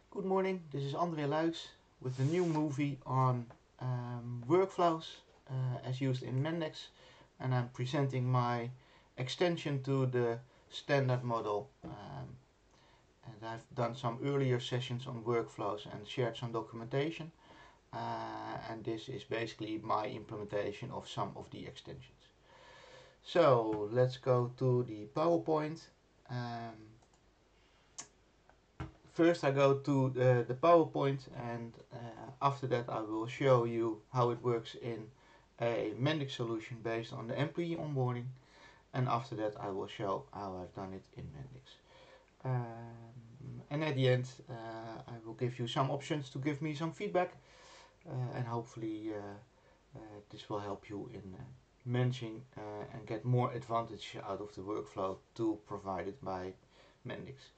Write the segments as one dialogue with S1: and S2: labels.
S1: Good morning, this is André Luijs with a new movie on workflows as used in Mendix, and I'm presenting my extension to the standard model. And I've done some earlier sessions on workflows and shared some documentation, and this is basically my implementation of some of the extensions. So let's go to the PowerPoint. Um, First I go to the PowerPoint, and after that I will show you how it works in a Mendix solution based on the employee onboarding, and after that I will show how I've done it in Mendix. And at the end I will give you some options to give me some feedback, and hopefully this will help you in managing and get more advantage out of the workflow tool provided by Mendix.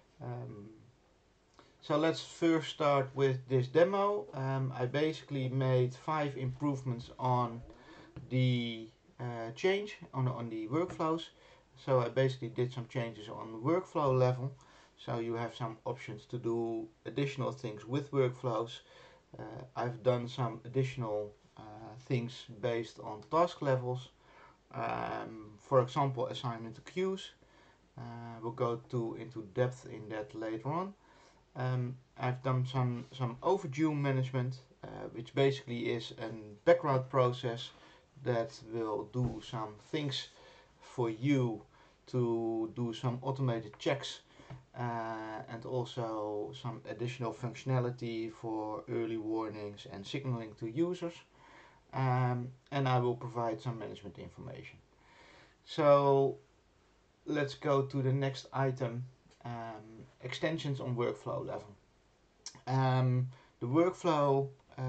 S1: So let's first start with this demo. I basically made 5 improvements on the change on the workflows. So I basically did some changes on the workflow level. So you have some options to do additional things with workflows. I've done some additional things based on task levels. For example, assignment to queues. We'll go into depth in that later on. I've done some overdue management, which basically is a background process that will do some things for you to do some automated checks, and also some additional functionality for early warnings and signaling to users. And I will provide some management information. So let's go to the next item, extensions on workflow level. The workflow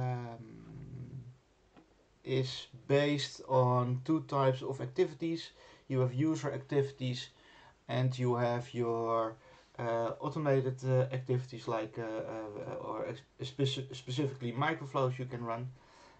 S1: is based on 2 types of activities. You have user activities and you have your automated activities like or specifically microflows you can run.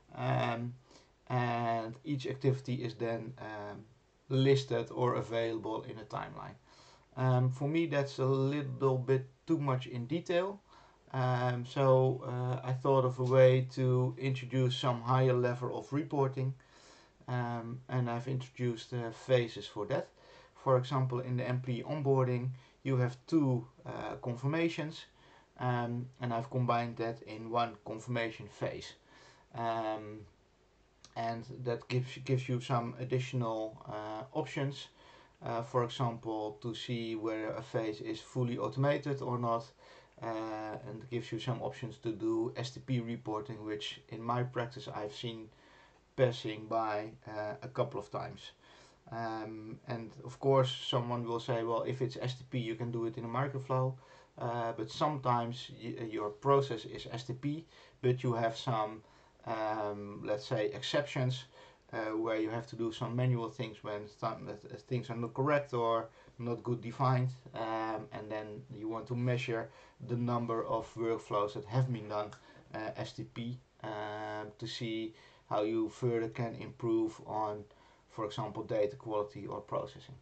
S1: And each activity is then listed or available in a timeline. For me that's a little bit too much in detail. So I thought of a way to introduce some higher level of reporting, and I've introduced phases for that. For example, in the employee onboarding, you have 2 confirmations, and I've combined that in one confirmation phase. And that gives you some additional options. For example, to see whether a phase is fully automated or not, and gives you some options to do STP reporting, which in my practice I've seen passing by a couple of times. And of course someone will say, well, if it's STP you can do it in a microflow, but sometimes your process is STP, but you have some let's say exceptions, where you have to do some manual things when things are not correct or not good defined, and then you want to measure the number of workflows that have been done STP, to see how you further can improve on, for example, data quality or processing.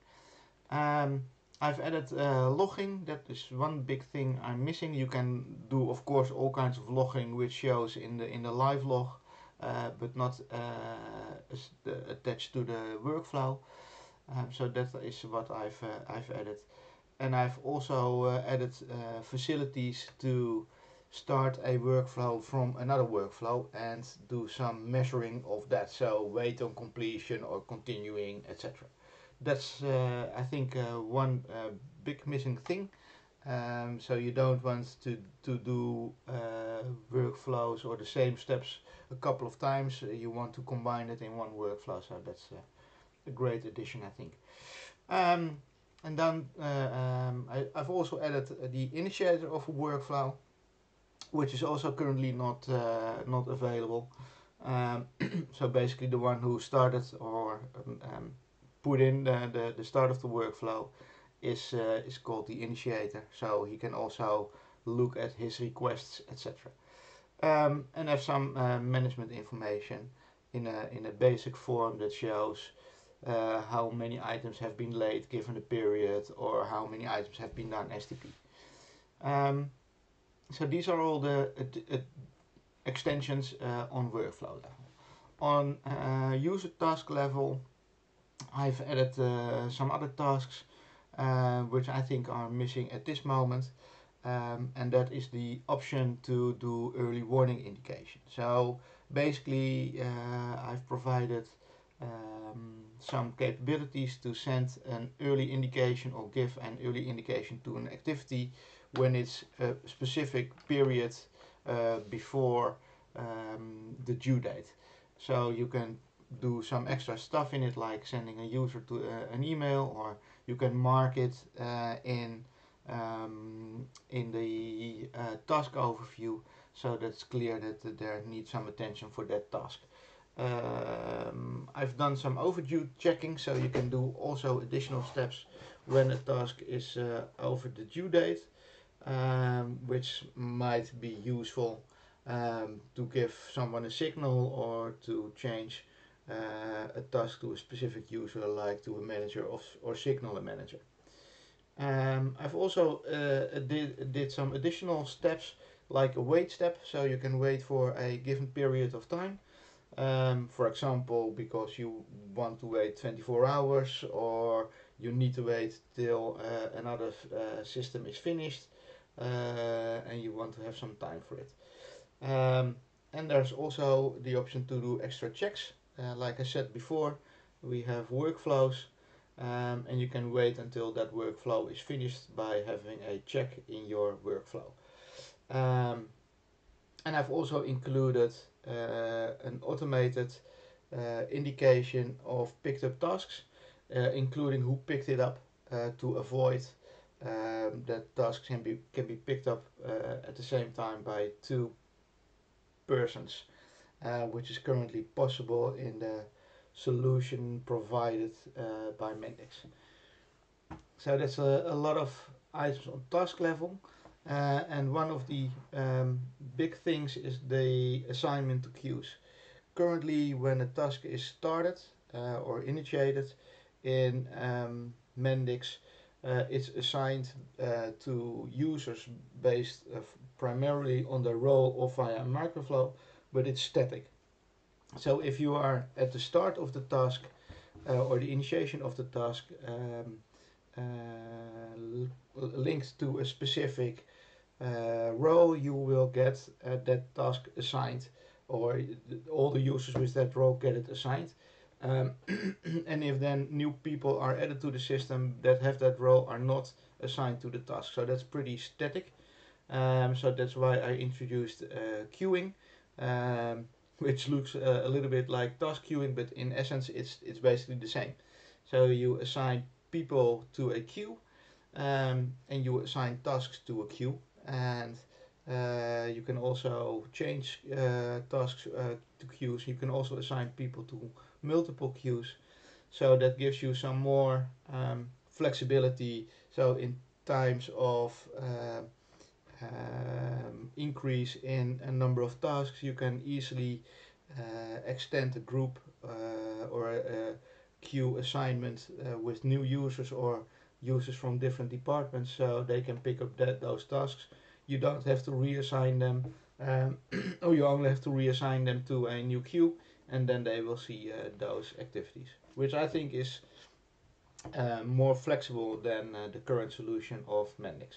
S1: I've added logging. That is one big thing I'm missing. You can do, of course, all kinds of logging which shows in the live log, but not attached to the workflow. So that is what I've added, and I've also added facilities to start a workflow from another workflow and do some measuring of that. So wait on completion or continuing, etc. That's I think one big missing thing. So you don't want to do workflows or the same steps a couple of times. You want to combine it in one workflow. So that's a great addition, I think. And then I've also added the initiator of a workflow, which is also currently not available. So basically the one who started or put in the start of the workflow is called the initiator. So he can also look at his requests, etc. And have some management information in a basic form that shows how many items have been late given the period, or how many items have been done STP. So these are all the extensions on workflow level. On user task level, I've added some other tasks which I think are missing at this moment, and that is the option to do early warning indication. So basically, I've provided some capabilities to send an early indication or give an early indication to an activity when it's a specific period before the due date. So you can do some extra stuff in it, like sending a user to an email, or you can mark it in the task overview, so that's clear that there needs some attention for that task. I've done some overdue checking, so you can do also additional steps when a task is over the due date, which might be useful to give someone a signal or to change a task to a specific user, like to a manager or signal a manager. I've also did some additional steps, like a wait step, so you can wait for a given period of time. For example, because you want to wait 24 hours, or you need to wait till another system is finished, and you want to have some time for it. And there's also the option to do extra checks. Like I said before, we have workflows, and you can wait until that workflow is finished by having a check in your workflow. And I've also included an automated indication of picked up tasks, including who picked it up, to avoid that tasks can be picked up at the same time by two persons, which is currently possible in the solution provided by Mendix. So that's a lot of items on task level. And one of the big things is the assignment to queues. Currently, when a task is started or initiated in Mendix, it's assigned to users based primarily on the role or via microflow, but it's static. So if you are at the start of the task or the initiation of the task linked to a specific role, you will get that task assigned, or all the users with that role get it assigned. And if then new people are added to the system that have that role are not assigned to the task. So that's pretty static. So that's why I introduced queuing, which looks a little bit like task queuing, but in essence it's basically the same. So you assign people to a queue, and you assign tasks to a queue, and you can also change tasks to queues. You can also assign people to multiple queues, so that gives you some more flexibility. So in times of increase in a number of tasks, you can easily extend a group or a queue assignment with new users or users from different departments, so they can pick up those tasks. You don't have to reassign them, or you only have to reassign them to a new queue, and then they will see those activities, which I think is more flexible than the current solution of Mendix.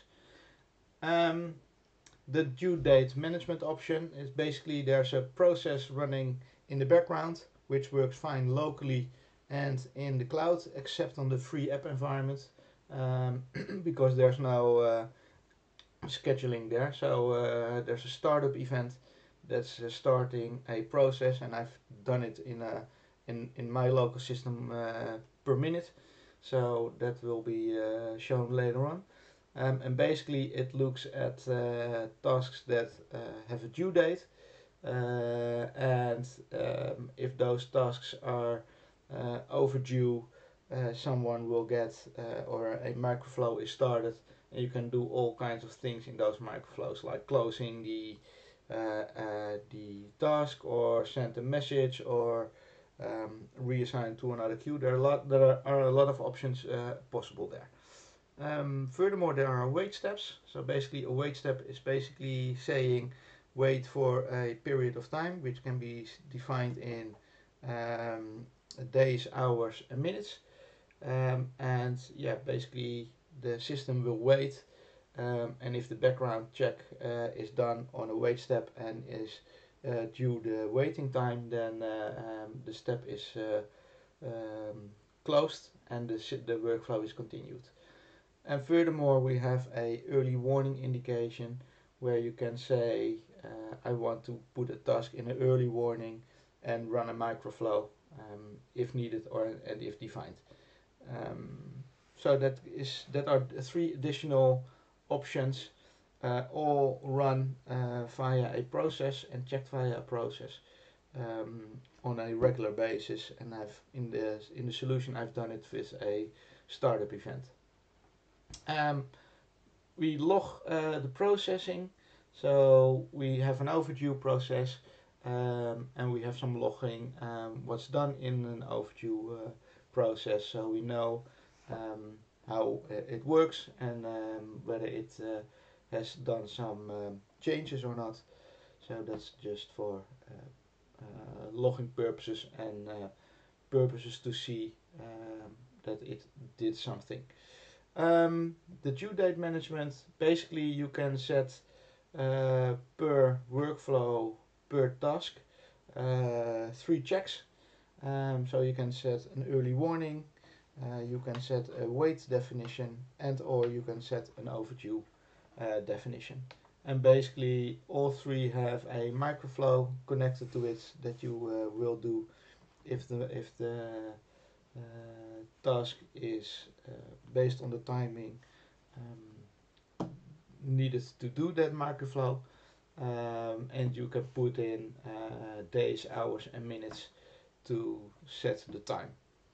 S1: The due date management option is basically there's a process running in the background which works fine locally and in the cloud, except on the free app environment, because there's no scheduling there. So there's a startup event that's starting a process, and I've done it in my local system per minute. So that will be shown later on. And basically it looks at tasks that have a due date, and if those tasks are overdue, someone will get or a microflow is started, and you can do all kinds of things in those microflows, like closing the task, or send a message, or reassign to another queue. There are a lot of options possible there. Furthermore, there are wait steps. So basically, a wait step is basically saying wait for a period of time, which can be defined in days, hours, and minutes. And yeah, basically the system will wait, and if the background check is done on a wait step and is due the waiting time, then the step is closed and the workflow is continued. And furthermore, we have a early warning indication where you can say, I want to put a task in an early warning and run a microflow if needed or and if defined. So that are the three additional options, all run via a process and checked via a process on a regular basis. And I've in the solution I've done it with a startup event. We log the processing, so we have an overdue process, and we have some logging what's done in an overdue process, so we know how it works and whether it has done some changes or not. So that's just for logging purposes and purposes to see that it did something. The due date management, basically you can set per workflow, per task, 3 checks. So you can set an early warning, you can set a wait definition, and or you can set an overdue definition. And basically all 3 have a microflow connected to it that you will do if the task is based on the timing needed to do that microflow, and you can put in days, hours, and minutes to set the time.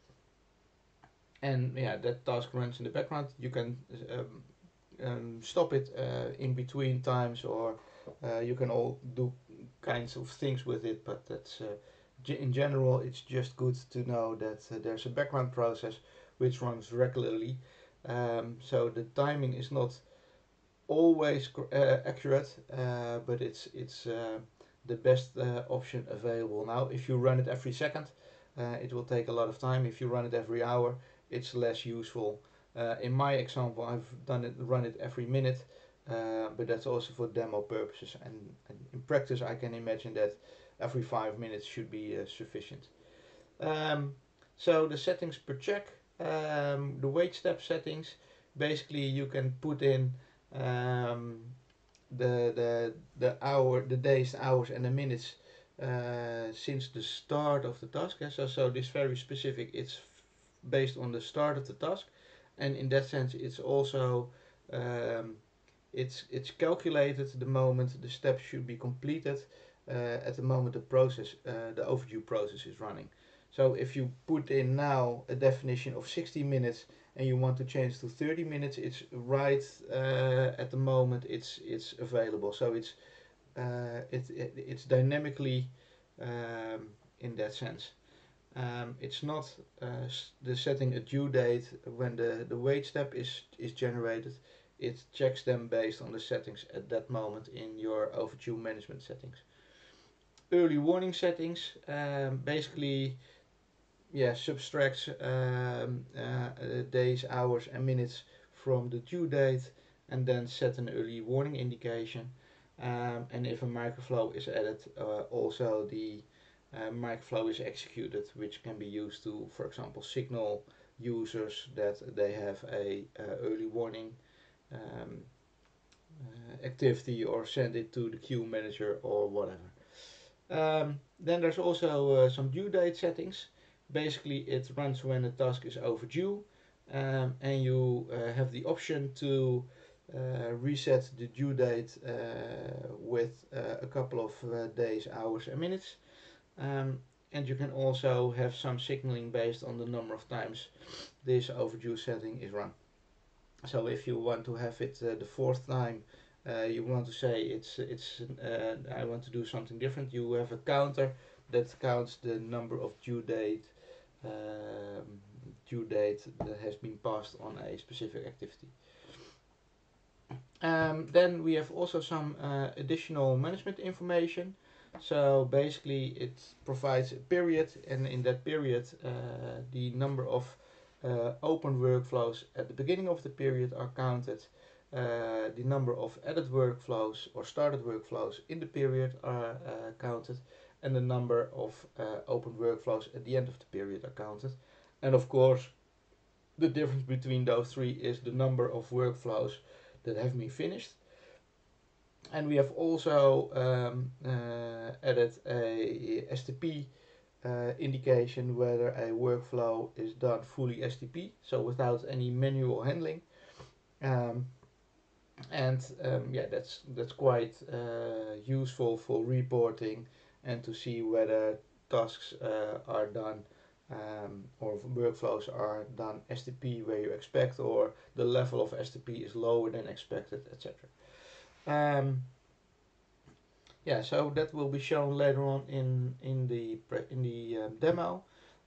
S1: And yeah, that task runs in the background. You can stop it in between times, or you can all do kinds of things with it, but that's in general it's just good to know that there's a background process which runs regularly, so the timing is not always accurate, but it's the best option available. Now if you run it every second, it will take a lot of time. If you run it every hour, it's less useful. In my example, I've run it every minute, but that's also for demo purposes, and in practice I can imagine that every 5 minutes should be sufficient. So the settings per check, the wait step settings, basically you can put in the hour, the days, hours, and the minutes since the start of the task. So this very specific, it's based on the start of the task, and in that sense it's also it's calculated the moment the steps should be completed, at the moment the process, the overdue process is running. So if you put in now a definition of 60 minutes and you want to change to 30 minutes, it's right at the moment it's available. So it's dynamically in that sense. It's not the setting a due date when the wait step is generated. It checks them based on the settings at that moment in your overdue management settings. Early warning settings, basically, yeah, subtracts days, hours, and minutes from the due date, and then set an early warning indication. And if a microflow is added, also the microflow is executed, which can be used to, for example, signal users that they have a early warning activity, or send it to the queue manager or whatever. Then there's also some due date settings. Basically it runs when a task is overdue, and you have the option to reset the due date with a couple of days, hours, and minutes. And you can also have some signaling based on the number of times this overdue setting is run. So if you want to have it the 4th time, you want to say I want to do something different, you have a counter that counts the number of due date due date that has been passed on a specific activity. Then we have also some additional management information. So basically it provides a period, and in that period the number of open workflows at the beginning of the period are counted. The number of added workflows or started workflows in the period are counted, and the number of open workflows at the end of the period are counted. And of course, the difference between those three is the number of workflows that have been finished. And we have also added a STP indication whether a workflow is done fully STP, so without any manual handling. Yeah, that's quite useful for reporting and to see whether tasks are done or workflows are done STP where you expect, or the level of STP is lower than expected, etc. Yeah, so that will be shown later on in the demo.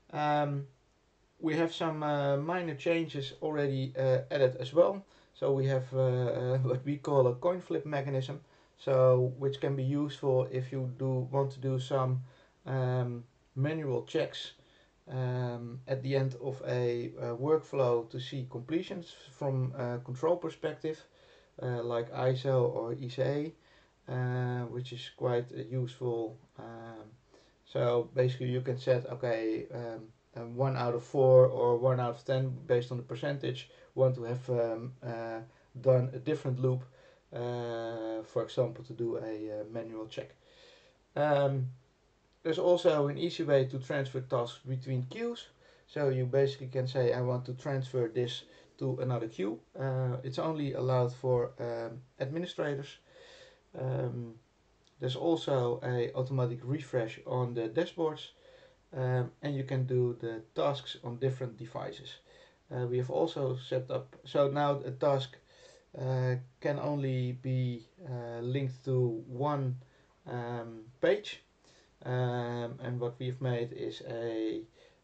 S1: We have some minor changes already added as well. So we have what we call a coin flip mechanism, so which can be useful if you want to do some manual checks at the end of a workflow to see completions from a control perspective, like ISO or ICA, which is quite useful. So basically you can set, okay, 1 out of 4 or 1 out of 10 based on the percentage, want to have done a different loop, for example, to do a manual check. There's also an easy way to transfer tasks between queues. So you basically can say, I want to transfer this to another queue. It's only allowed for administrators. There's also a automatic refresh on the dashboards, and you can do the tasks on different devices. We have also set up, so now a task can only be linked to one page, and what we've made is a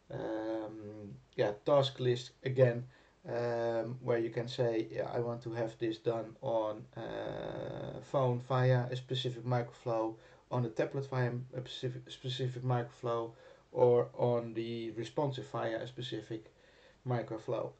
S1: task list again, where you can say, yeah, I want to have this done on phone via a specific microflow, on a tablet via a specific microflow, or on the responsive via a specific microflow.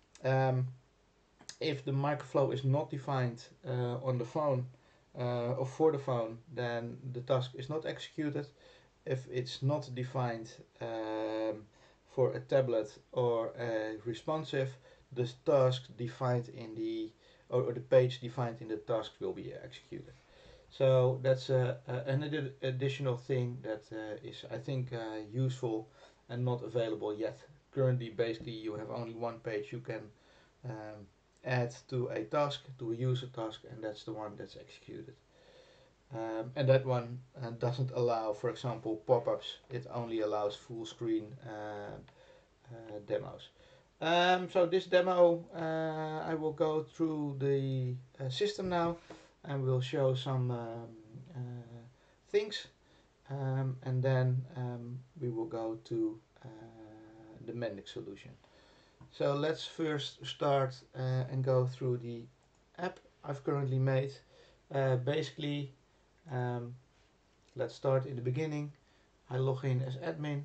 S1: If the microflow is not defined on the phone or for the phone, then the task is not executed. If it's not defined for a tablet or a responsive, the task defined in the or the page defined in the task will be executed. So that's an additional thing that is, I think, useful and not available yet. Currently, basically, you have only one page you can add to a task, to a user task, and that's the one that's executed. And that one doesn't allow, for example, pop-ups. It only allows full screen demos. So this demo, I will go through the system now, and we'll show some things, and then we will go to the Mendix solution. So let's first start and go through the app I've currently made. Basically, let's start in the beginning. I log in as admin.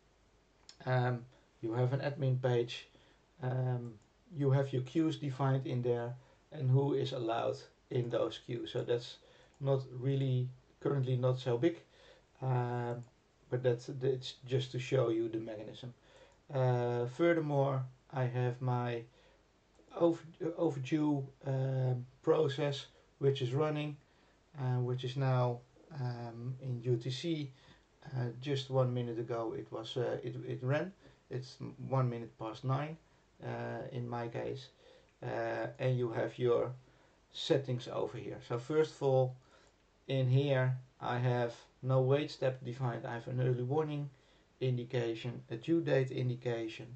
S1: You have an admin page. You have your queues defined in there and who is allowed in those queues. So that's not really currently not so big, but it's just to show you the mechanism. Furthermore, I have my overdue process which is running, which is now in UTC. Just 1 minute ago it was it ran. It's 1 minute past 9 in my case, and you have your settings over here. So first of all, in here I have no wait step defined. I have an early warning indication, a due date indication,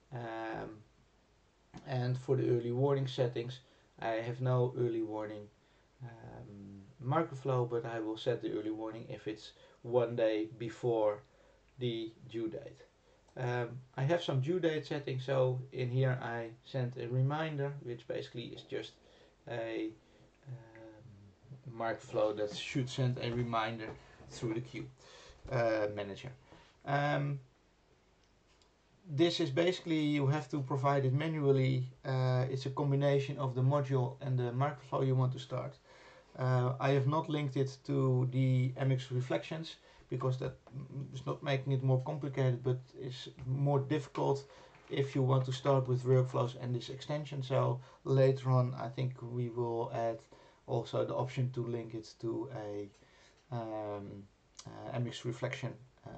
S1: and for the early warning settings I have no early warning microflow, but I will set the early warning if it's 1 day before the due date. I have some due date settings, so in here I send a reminder, which basically is just a Microflow that should send a reminder through the queue manager. This is basically, you have to provide it manually. It's a combination of the module and the Microflow you want to start. I have not linked it to the MX Reflections because that is not making it more complicated, but is more difficult if you want to start with workflows and this extension. So later on I think we will add also the option to link it to a MX Reflection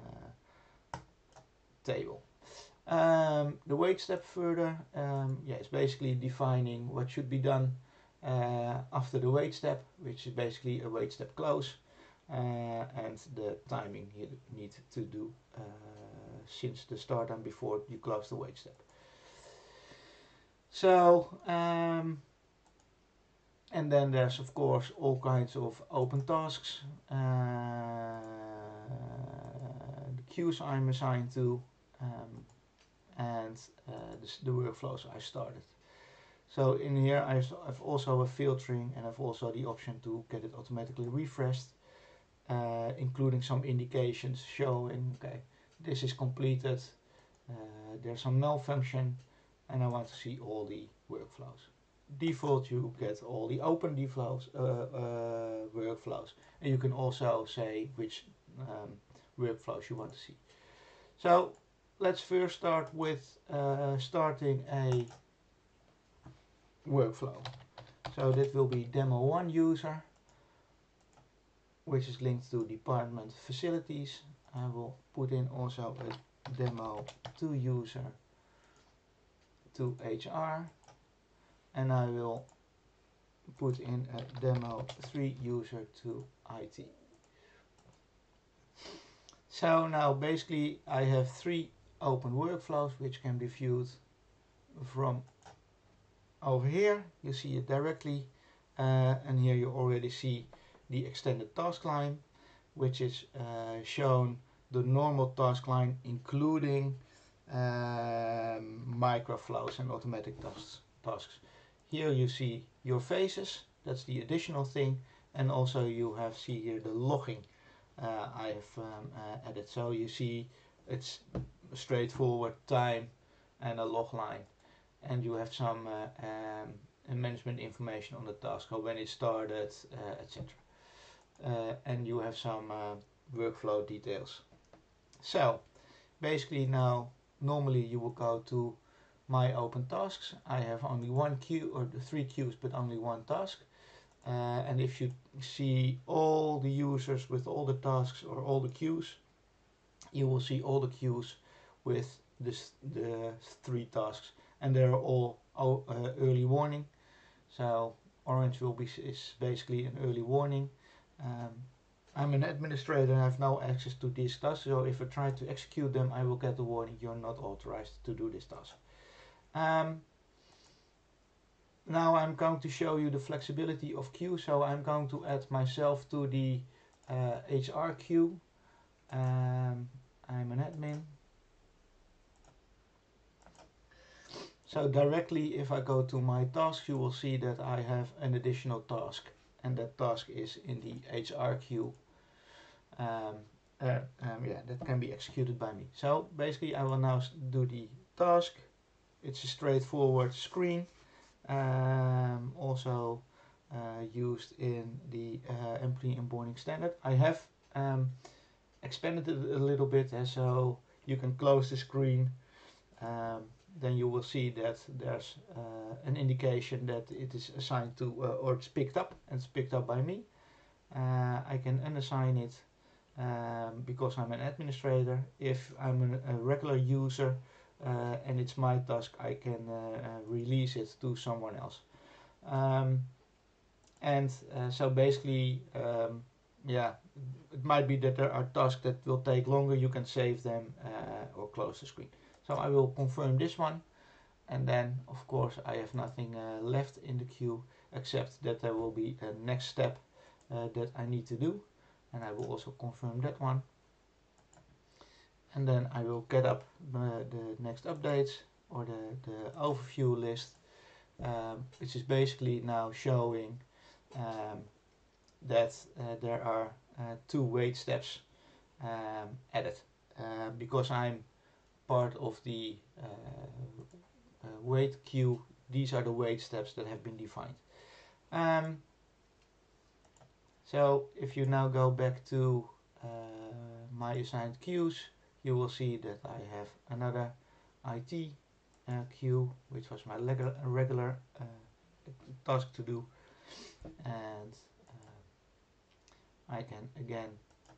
S1: table. The wait step further, yeah, it's basically defining what should be done after the wait step, which is basically a wait step close, and the timing you need to do since the start and before you close the wait step. So, and then there's of course all kinds of open tasks, the queues I'm assigned to, and the workflows I started. So in here I've also a filtering, and I've also the option to get it automatically refreshed, including some indications showing, okay, this is completed, there's some malfunction, and I want to see all the workflows. Default you get all the open workflows, and you can also say which workflows you want to see. So let's first start with starting a workflow. So that will be demo 1 user, which is linked to department facilities. I will put in also a demo 2 user to HR, and I will put in a demo 3 user to IT. So now basically I have 3 open workflows which can be viewed from over here. You see it directly, and here you already see the extended task line, which is shown the normal task line including microflows and automatic tasks. Here you see your phases, that's the additional thing, and also you have see here the logging I have added. So you see it's straightforward time and a log line, and you have some management information on the task, how when it started, etc. And you have some workflow details. So basically now normally you will go to my open tasks. I have only one queue, or 3 queues, but only one task. And if you see all the users with all the tasks or all the queues, you will see all the queues with the 3 tasks, and they're all early warning. So orange will be is basically an early warning. I'm an administrator and I have no access to these tasks, so if I try to execute them I will get the warning, you're not authorized to do this task. Now I'm going to show you the flexibility of queue, so I'm going to add myself to the HR queue. I'm an admin. So directly if I go to my tasks, you will see that I have an additional task, and that task is in the HR queue. Yeah, that can be executed by me. So basically I will now do the task. It's a straightforward screen, also used in the employee onboarding standard. I have expanded it a little bit, so you can close the screen. Then you will see that there's an indication that it is assigned to, or it's picked up, and it's picked up by me. I can unassign it because I'm an administrator. If I'm a regular user and it's my task, I can release it to someone else. So basically, yeah, it might be that there are tasks that will take longer. You can save them or close the screen. So I will confirm this one, and then of course I have nothing left in the queue except that there will be a next step that I need to do, and I will also confirm that one. and then I will get up the next updates or the overview list, which is basically now showing that there are 2 wait steps added. Because I'm part of the wait queue, these are the wait steps that have been defined. So if you now go back to my assigned queues, you will see that I have another IT queue, which was my regular task to do, and I can again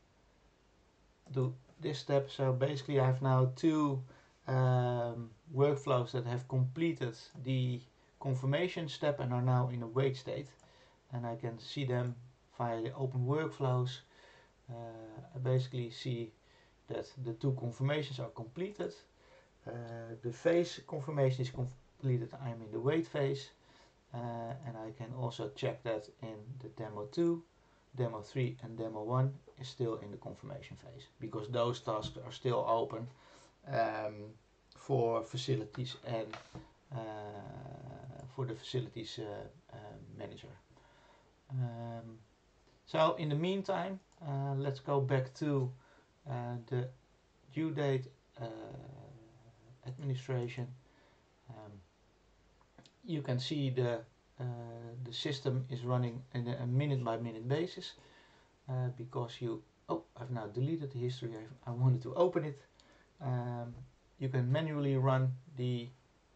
S1: do this step. So basically I have now 2 workflows that have completed the confirmation step and are now in a wait state, and I can see them via the open workflows. I basically see that the 2 confirmations are completed. The phase confirmation is completed, I'm in the wait phase, and I can also check that in the demo 2, demo 3 and demo 1 is still in the confirmation phase, because those tasks are still open for facilities and for the facilities manager. So in the meantime, let's go back to the due date administration. You can see the system is running in a minute by minute basis, because I've now deleted the history. I wanted to open it. You can manually run the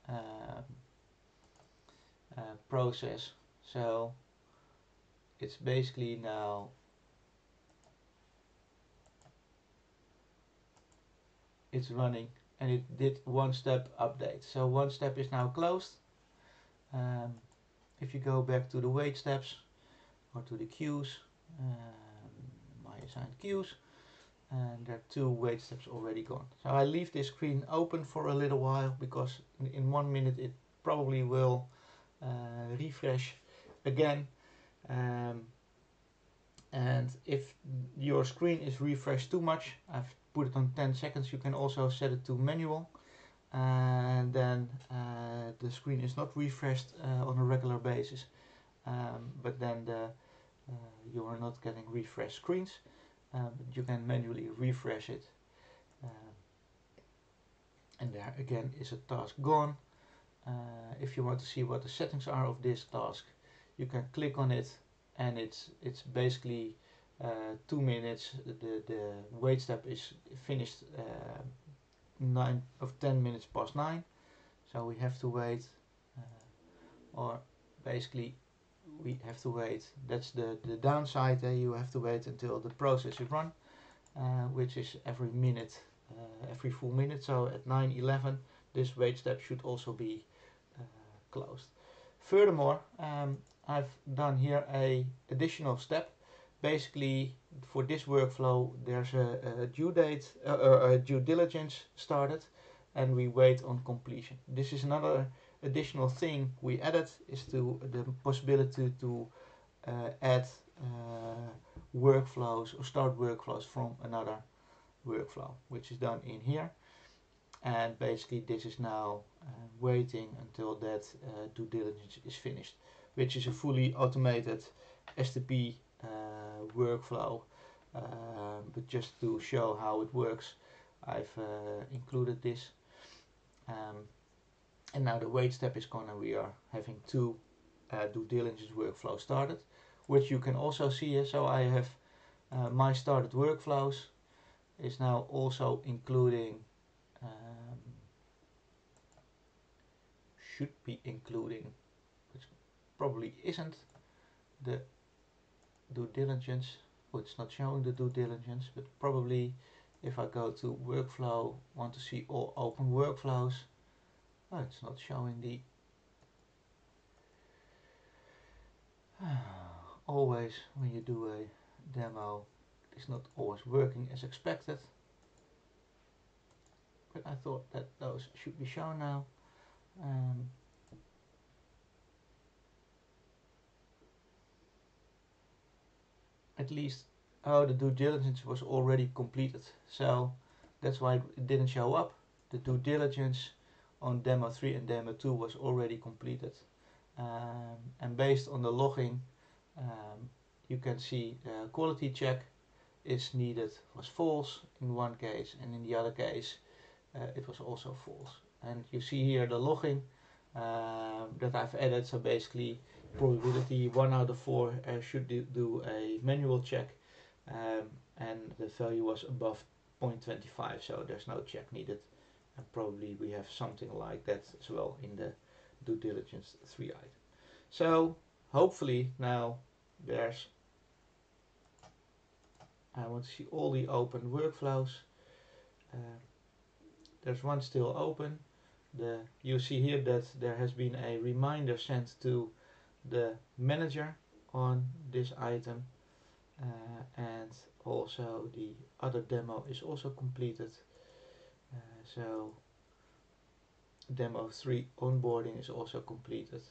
S1: process. So it's basically now it's running, and it did 1 step update. So 1 step is now closed. If you go back to the wait steps or to the queues, my assigned queues, and there are 2 wait steps already gone. So I leave this screen open for a little while, because in 1 minute it probably will refresh again. And if your screen is refreshed too much, I've put it on 10 seconds. You can also set it to manual, and then the screen is not refreshed on a regular basis, but then you are not getting refresh screens. But you can manually refresh it, and there again is a task gone. If you want to see what the settings are of this task, you can click on it, and it's basically 2 minutes. The wait step is finished 10 minutes past 9, so we have to wait, or basically we have to wait. That's the downside. You have to wait until the process is run, which is every minute, every full minute. So at 9:11 this wait step should also be closed. Furthermore, I've done here a additional step. Basically, for this workflow, there's a due date or a due diligence started, and we wait on completion. This is another additional thing we added, is to the possibility to add workflows or start workflows from another workflow, which is done in here. And basically this is now waiting until that due diligence is finished, which is a fully automated STP workflow, but just to show how it works, I've included this, and now the wait step is gone, and we are having 2 due diligence workflows started, which you can also see here. So I have my started workflows is now also including, should be including, which probably isn't, the due diligence. It's not showing the due diligence, but probably if I go to workflow, want to see all open workflows, it's not showing the always when you do a demo, it's not always working as expected, but I thought that those should be shown now. At least, the due diligence was already completed, so That's why it didn't show up. The due diligence on demo 3 and demo 2 was already completed. And based on the logging, you can see quality check is needed was false in one case, and in the other case it was also false. And you see here the logging that I've added. So basically probability 1 out of 4 should do a manual check, and the value was above 0.25, so there's no check needed, and probably we have something like that as well in the due diligence 3 item. So hopefully now I want to see all the open workflows. There's one still open. You see here that there has been a reminder sent to the manager on this item, and also the other demo is also completed. So demo 3 onboarding is also completed.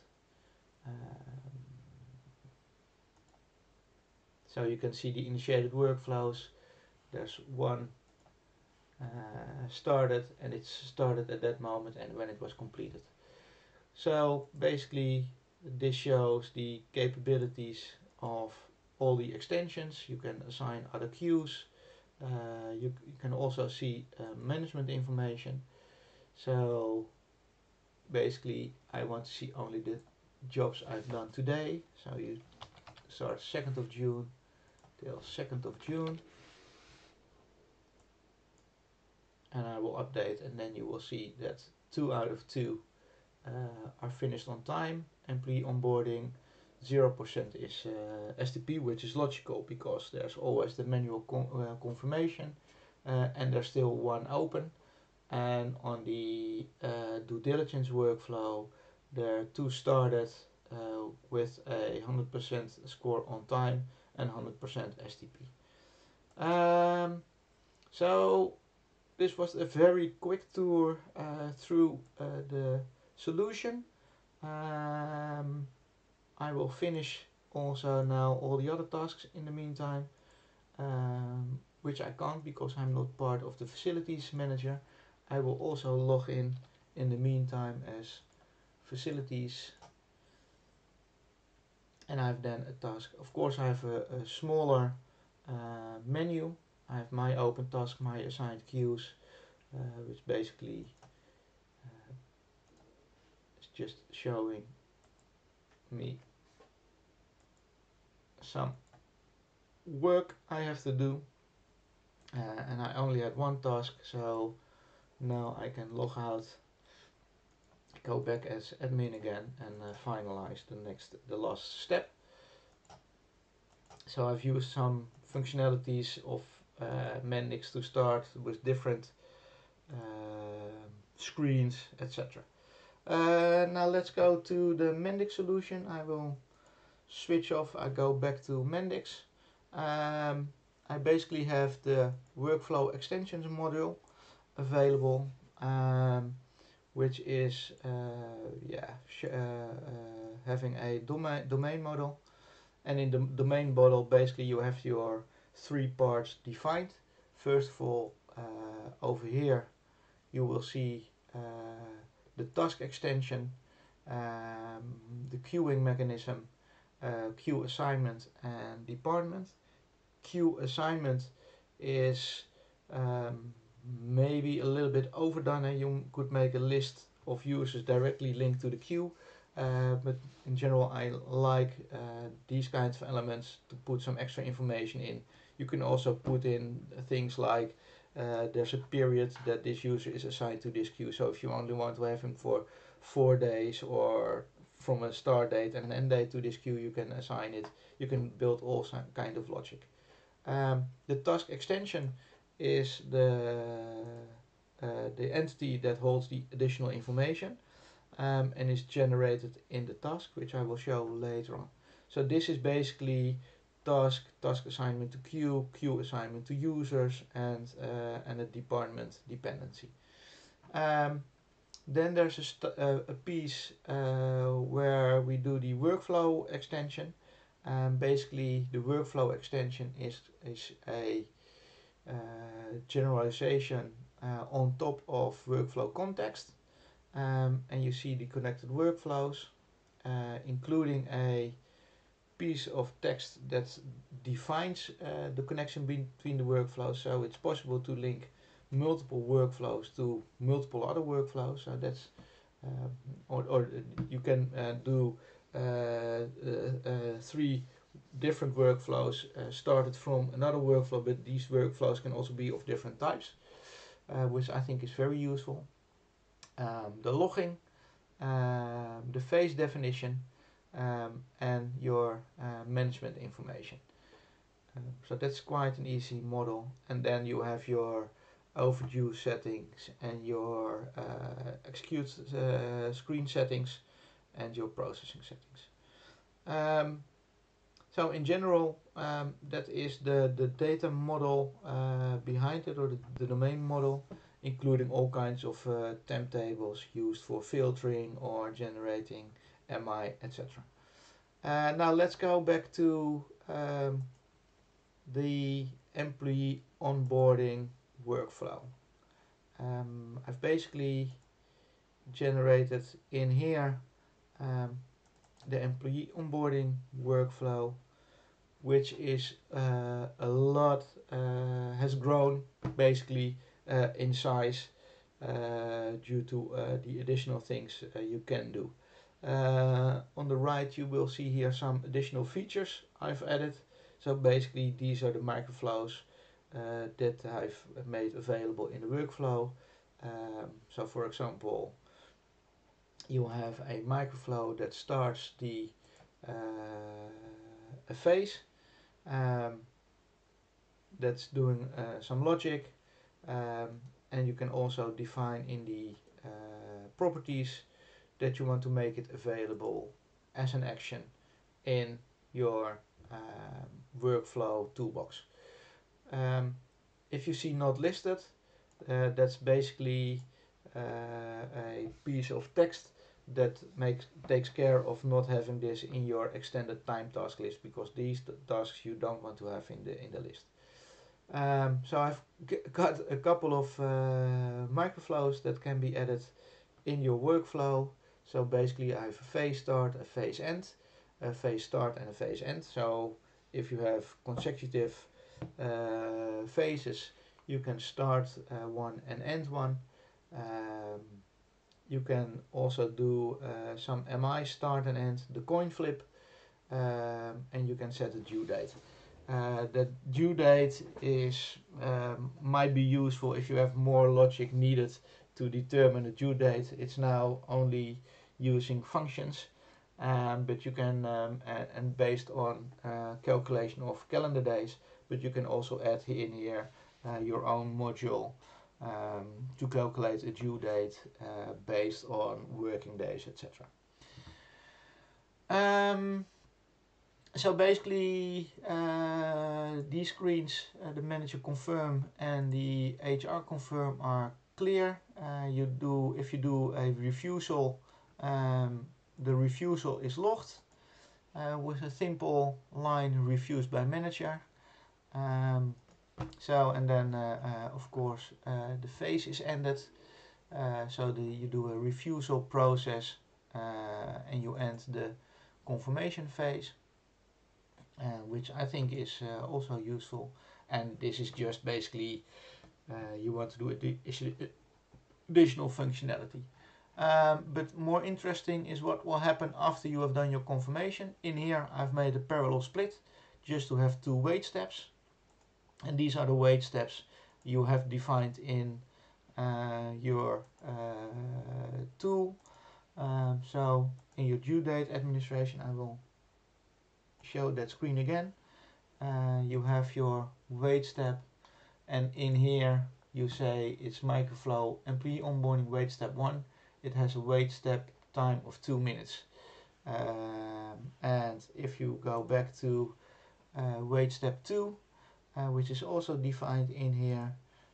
S1: So you can see the initiated workflows. There's one started, and it's started at that moment and when it was completed. So basically this shows the capabilities of all the extensions. You can assign other queues. You can also see management information. So basically I want to see only the jobs I've done today. So you start 2nd of June till 2nd of June, and I will update, and then you will see that 2 out of 2 are finished on time. Employee onboarding 0% is STP, which is logical because there's always the manual confirmation, and there's still one open. And on the due diligence workflow, there are 2 started with a 100% score on time and 100% STP. So this was a very quick tour through the solution. I will finish also now all the other tasks in the meantime, which I can't because I'm not part of the facilities manager. I will also log in the meantime as facilities, and I've done a task. Of course I have a smaller menu. I have my open task, my assigned queues, which basically is just showing me some work I have to do, and I only had one task, so now I can log out, go back as admin again, and finalize the last step. So I've used some functionalities of Mendix to start with different screens, etc. Now let's go to the Mendix solution. I will switch off. I go back to Mendix. I basically have the workflow extensions module available, which is having a domain model. And in the domain model, basically you have your 3 parts defined. First of all, over here you will see the task extension, the queuing mechanism, queue assignment and department. Queue assignment is maybe a little bit overdone, and you could make a list of users directly linked to the queue. But in general I like these kinds of elements to put some extra information in. You can also put in things like there's a period that this user is assigned to this queue, so if you only want to have him for 4 days, or from a start date and an end date to this queue, you can assign it. You can build all kind of logic. The task extension is the entity that holds the additional information, and is generated in the task, which I will show later on. So this is basically task assignment to queue assignment to users, and a department dependency. Then there's a piece where we do the workflow extension. Basically the workflow extension is a generalization on top of workflow context, and you see the connected workflows, including a piece of text that defines the connection between the workflows, so it's possible to link multiple workflows to multiple other workflows. So that's or you can do 3 different workflows started from another workflow, but these workflows can also be of different types, which I think is very useful. The logging, the phase definition, and your management information. So that's quite an easy model. And then you have your overdue settings and your execute screen settings and your processing settings. So in general, that is the data model behind it, or the domain model, including all kinds of temp tables used for filtering or generating MI, etc. Now let's go back to the employee onboarding workflow. I've basically generated in here the employee onboarding workflow, which is a lot, has grown basically in size due to the additional things you can do. On the right you will see here some additional features I've added. So basically these are the microflows that I've made available in the workflow. So for example, you have a microflow that starts a phase that's doing some logic, and you can also define in the properties that you want to make it available as an action in your workflow toolbox. If you see not listed, that's basically a piece of text that takes care of not having this in your extended time task list, because these tasks you don't want to have in the list. So I've got a couple of microflows that can be added in your workflow. So basically I have a phase start, a phase end, a phase start and a phase end. So if you have consecutive phases, you can start one and end one. You can also do some MI start and end, the coin flip, and you can set a due date. The due date is might be useful if you have more logic needed to determine the due date. It's now only using functions, but you can and based on calculation of calendar days, but you can also add in here your own module to calculate a due date based on working days, etc. So basically these screens, the manager confirm and the HR confirm, are clear. If you do a refusal, the refusal is logged with a simple line refused by manager. So and then of course the phase is ended. So you do a refusal process and you end the confirmation phase, which I think is also useful. And this is just basically you want to do additional functionality. But more interesting is what will happen after you have done your confirmation. In here I've made a parallel split just to have 2 wait steps, and these are the wait steps you have defined in your tool. So in your due date administration, I will show that screen again. You have your wait step, and in here you say it's microflow employee onboarding wait step 1. It has a wait step time of 2 minutes. And if you go back to wait step 2, which is also defined in here,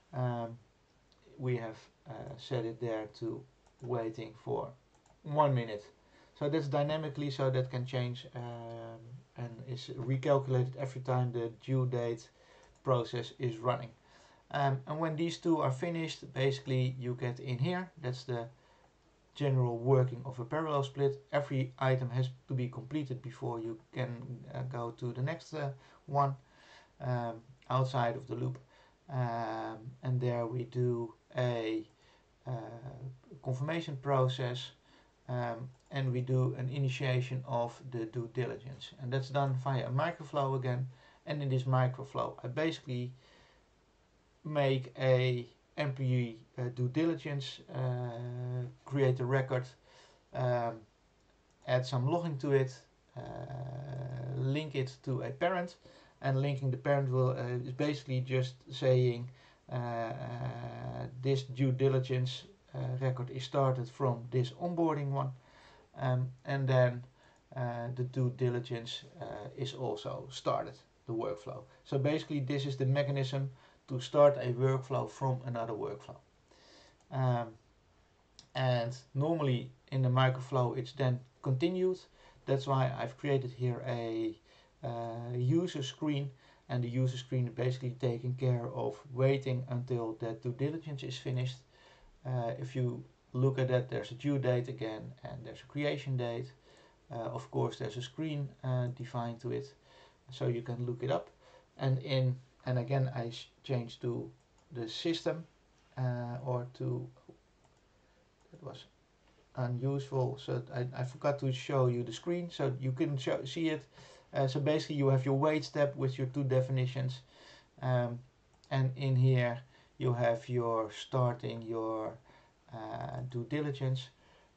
S1: we have set it there to waiting for 1 minute. So that's dynamically, so that can change and is recalculated every time the due date process is running. And when these two are finished, basically you get in here. That's the general working of a parallel split. Every item has to be completed before you can go to the next one outside of the loop. And there we do a confirmation process, and we do an initiation of the due diligence, and that's done via a microflow again. And in this microflow I basically make a employee due diligence, create a record, add some logging to it, link it to a parent, and linking the parent will is basically just saying this due diligence record is started from this onboarding one, and then the due diligence is also started, the workflow. So basically this is the mechanism to start a workflow from another workflow. And normally in the microflow it's then continued. That's why I've created here a user screen, and the user screen is basically taking care of waiting until that due diligence is finished. If you look at that, there's a due date again, and there's a creation date. Of course there's a screen defined to it, so you can look it up. And again I changed to the system, or to, it was unuseful, so I forgot to show you the screen so you can see it. So basically you have your wait step with your two definitions, and in here you have your starting your due diligence.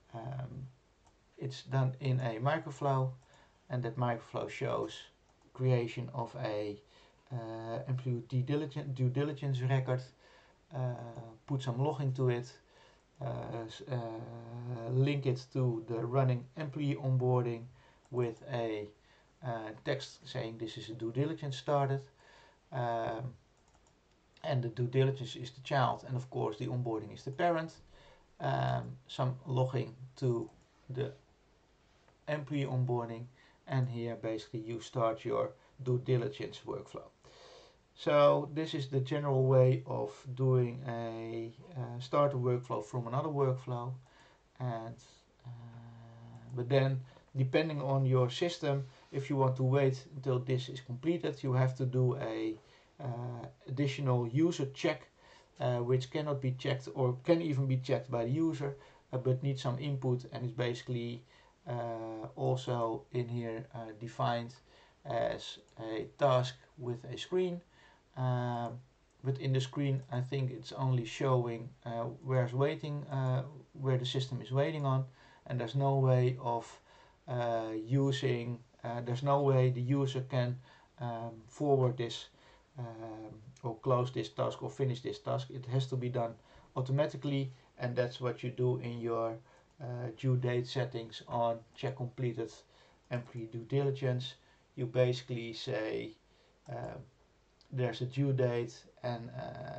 S1: It's done in a microflow, and that microflow shows creation of a employee due diligence record, put some logging to it, link it to the running employee onboarding with a text saying this is a due diligence started, and the due diligence is the child, and of course the onboarding is the parent. Some logging to the employee onboarding, and here basically you start your due diligence workflow. So this is the general way of doing a start a workflow from another workflow. And but then depending on your system, if you want to wait until this is completed, you have to do a additional user check, which cannot be checked, or can even be checked by the user, but needs some input, and is basically also in here defined as a task with a screen. But in the screen I think it's only showing where's waiting, where the system is waiting on, and there's no way of there's no way the user can forward this or close this task or finish this task. It has to be done automatically, and that's what you do in your due date settings on check completed employee due diligence. You basically say there's a due date, and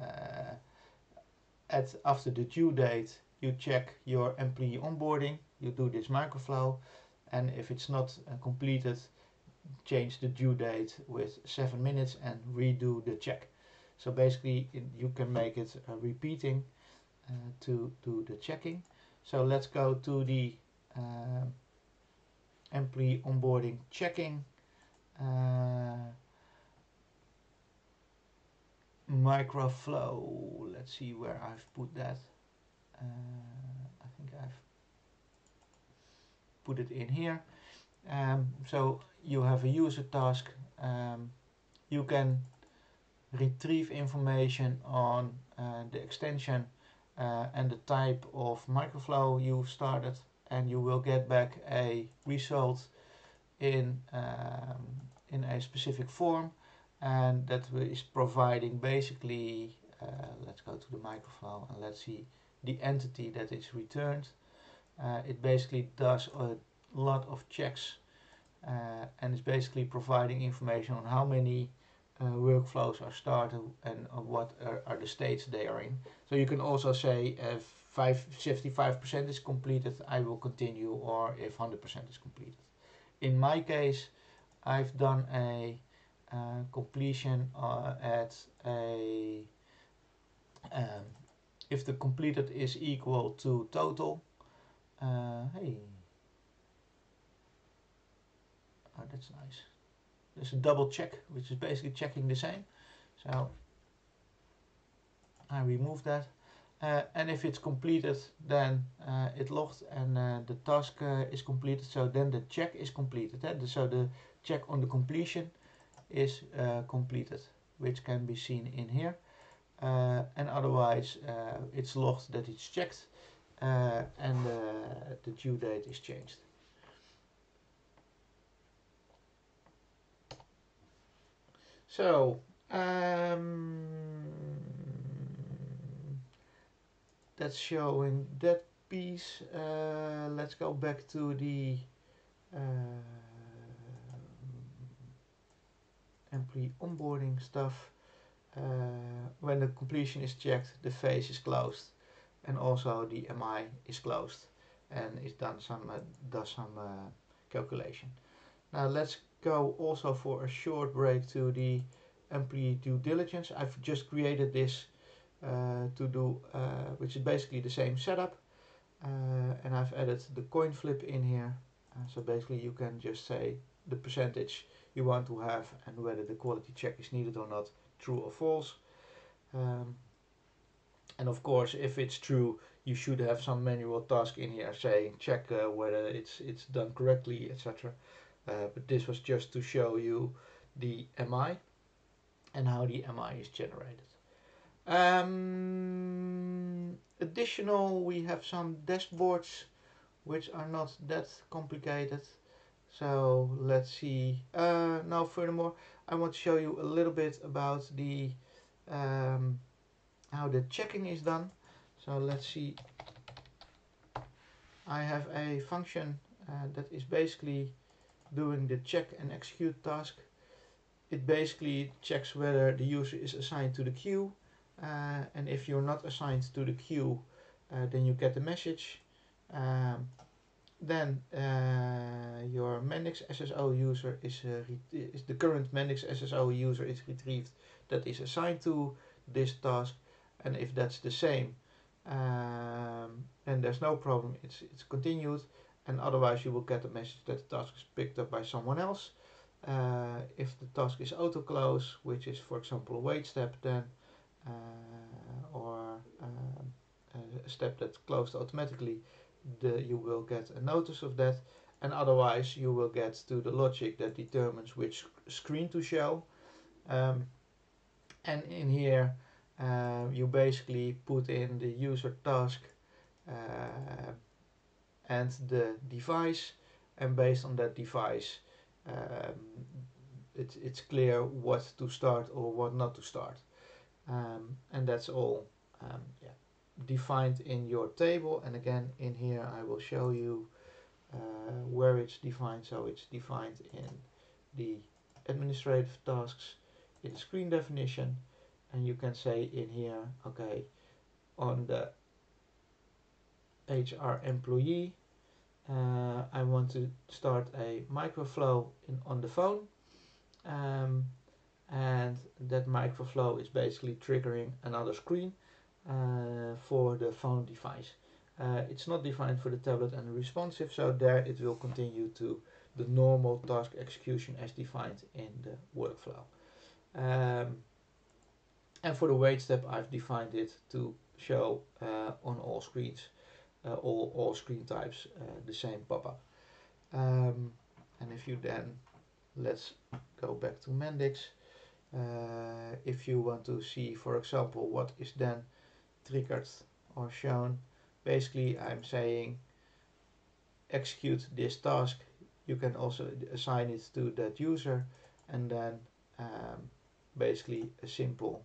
S1: after the due date you check your employee onboarding, you do this microflow, and if it's not completed, change the due date with 7 minutes and redo the check. So basically you can make it repeating to do the checking. So let's go to the employee onboarding checking microflow. Let's see where I've put that. I think I've put it in here. So you have a user task. You can retrieve information on the extension and the type of microflow you started, and you will get back a result in a specific form, and that is providing basically, let's go to the microflow and let's see the entity that is returned. It basically does a lot of checks, and is basically providing information on how many workflows are started and what are the states they are in. So you can also say if 75% is completed, I will continue, or if 100% is completed. In my case, I've done a completion at a Um, if the completed is equal to total, hey, oh, that's nice. There's a double check, which is basically checking the same. So I remove that. And if it's completed, then it logged and the task is completed. So then the check is completed. So the check on the completion is completed, which can be seen in here. And otherwise, it's logged that it's checked and the due date is changed. So that's showing that piece. Let's go back to the employee onboarding stuff. When the completion is checked, the phase is closed, and also the MI is closed, and it's done does some calculation. Now let's go also for a short break to the employee due diligence. I've just created this to do, which is basically the same setup, and I've added the coin flip in here. So basically you can just say the percentage you want to have and whether the quality check is needed or not, true or false. And of course, if it's true, you should have some manual task in here saying check whether it's done correctly, etc. But this was just to show you the MI and how the MI is generated. Additional, we have some dashboards which are not that complicated. So let's see. Now furthermore, I want to show you a little bit about the how the checking is done. So let's see. I have a function that is basically doing the check and execute task. It basically checks whether the user is assigned to the queue, and if you're not assigned to the queue, then you get the message. Then your Mendix SSO user is the current Mendix SSO user is retrieved that is assigned to this task, and if that's the same, then there's no problem. It's continued, and otherwise you will get a message that the task is picked up by someone else. If the task is auto close, which is for example a wait step, then or a step that's closed automatically, you will get a notice of that, and otherwise you will get to the logic that determines which screen to show. And in here you basically put in the user task and the device, and based on that device it's clear what to start or what not to start, and that's all defined in your table. And again, in here I will show you where it's defined. So it's defined in the administrative tasks, in the screen definition, and you can say in here, okay, on the HR employee, I want to start a microflow on the phone, and that microflow is basically triggering another screen for the phone device. It's not defined for the tablet and the responsive, so there it will continue to the normal task execution as defined in the workflow. And for the wait step, I've defined it to show on all screens, all screen types, the same pop-up. And if you then, let's go back to Mendix. If you want to see, for example, what is then triggered or shown, basically I'm saying execute this task. You can also assign it to that user, and then basically a simple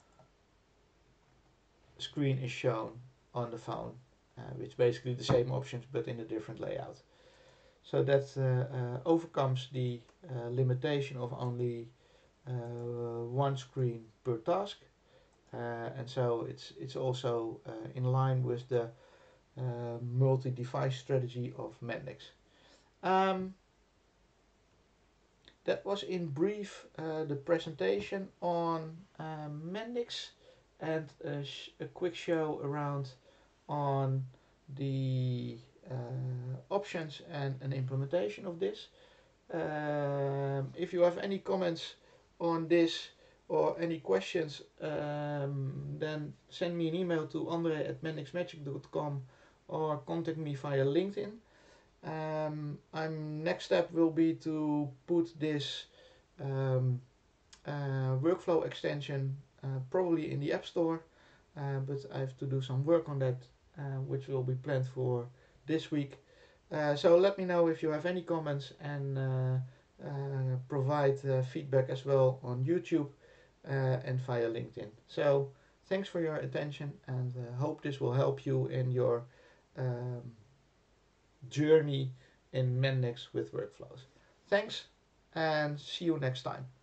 S1: screen is shown on the phone, which basically the same options but in a different layout. So that overcomes the limitation of only one screen per task, and so it's also in line with the multi-device strategy of Mendix. That was in brief the presentation on Mendix. and a quick show around on the options and an implementation of this. If you have any comments on this or any questions, then send me an email to andre@mendixmagic.com or contact me via LinkedIn. Next step will be to put this workflow extension probably in the App Store, but I have to do some work on that, which will be planned for this week. So let me know if you have any comments, and provide feedback as well on YouTube and via LinkedIn. So thanks for your attention, and hope this will help you in your um, journey in Mendix with workflows. Thanks, and see you next time.